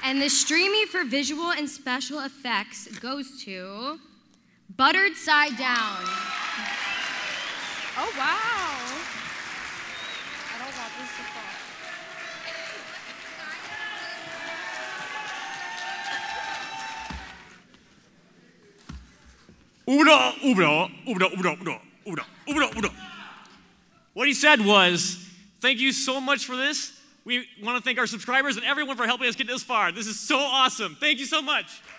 And the Streamy for visual and special effects goes to Buttered Side Down. Oh, wow. I don't want this to fall. What he said was, thank you so much for this. We want to thank our subscribers and everyone for helping us get this far. This is so awesome. Thank you so much.